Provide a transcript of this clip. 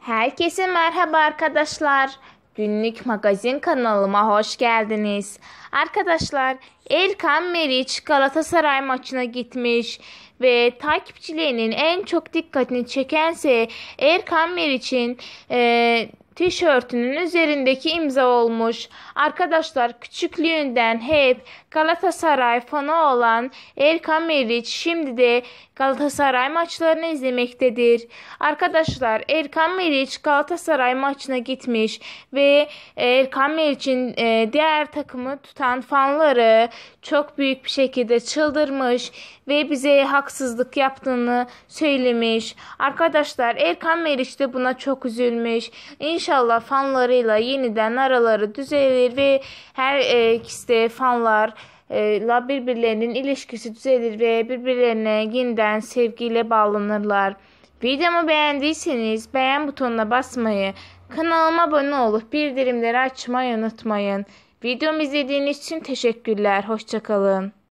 Herkese merhaba arkadaşlar. Günlük magazin kanalıma hoş geldiniz. Arkadaşlar, Erkan Meriç Galatasaray maçına gitmiş ve takipçilerinin en çok dikkatini çekense Erkan Meriç'in tişörtünün üzerindeki imza olmuş. Arkadaşlar, küçüklüğünden hep Galatasaray fanı olan Erkan Meriç şimdi de Galatasaray maçlarını izlemektedir. Arkadaşlar, Erkan Meriç Galatasaray maçına gitmiş ve Erkan Meriç'in diğer takımı tutan fanları çok büyük bir şekilde çıldırmış ve bize haksızlık yaptığını söylemiş. Arkadaşlar, Erkan Meriç de buna çok üzülmüş. İnşallah fanlarıyla yeniden araları düzelir ve her ikisi de fanlar la birbirlerinin ilişkisi düzelir ve birbirlerine yeniden sevgiyle bağlanırlar. Videomu beğendiyseniz beğen butonuna basmayı, kanalıma abone olup bildirimleri açmayı unutmayın. Videomu izlediğiniz için teşekkürler. Hoşça kalın.